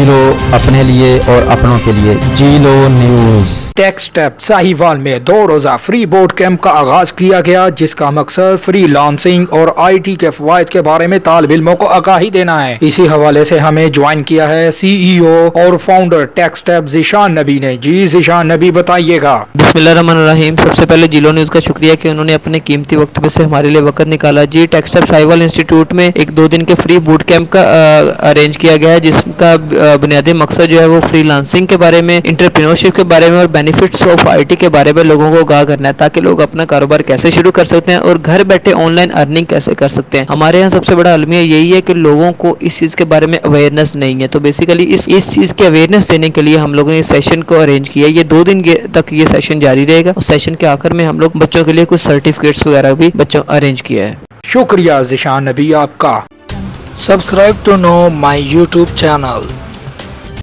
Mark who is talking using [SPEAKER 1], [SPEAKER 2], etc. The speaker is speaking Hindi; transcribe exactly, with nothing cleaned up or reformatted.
[SPEAKER 1] जी लो अपने लिए और अपनों के लिए। जी लो न्यूज।
[SPEAKER 2] टेक स्टेप साहिवाल में दो रोजा फ्री बोर्ड कैंप का आगाज किया गया, जिसका मकसद फ्री लांसिंग और आई टी के फवायद के बारे में तालिब इल्मों को आगाही देना है। इसी हवाले से हमें ज्वाइन किया है सी ई ओ और फाउंडर टेक स्टेप ज़ीशान नबी ने। जी ज़ीशान नबी, बताइएगा।
[SPEAKER 3] बिस्मिल्लाहिर्रहमानिर्रहीम। सबसे पहले जिलो न्यूज़ का शुक्रिया कि उन्होंने अपने कीमती वक्त में से हमारे लिए वक्त निकाला। जी, टेक स्टेप साहिवाल इंस्टीट्यूट में एक दो दिन के फ्री बूट कैंप का अरेंज किया गया है, जिसका बुनियादी मकसद जो है वो फ्रीलांसिंग के बारे में, एंटरप्रेन्योरशिप के बारे में और बेनिफिट्स ऑफ आईटी के बारे में लोगों को आगाह करना है, ताकि लोग अपना कारोबार कैसे शुरू कर सकते हैं और घर बैठे ऑनलाइन अर्निंग कैसे कर सकते हैं। हमारे यहाँ सबसे बड़ा अलमिया यही है कि लोगों को इस चीज़ के बारे में अवेयरनेस नहीं है, तो बेसिकली इस इस चीज़ की अवेयरनेस देने के लिए हम लोगों ने इस सेशन को अरेंज किया। ये दो दिन तक ये सेशन जारी रहेगा। उस सेशन के आखिर में हम लोग बच्चों के लिए कुछ सर्टिफिकेट्स वगैरह भी बच्चों अरेंज किया है।
[SPEAKER 2] शुक्रिया ज़ीशान नबी आपका।
[SPEAKER 4] Subscribe to know my YouTube channel.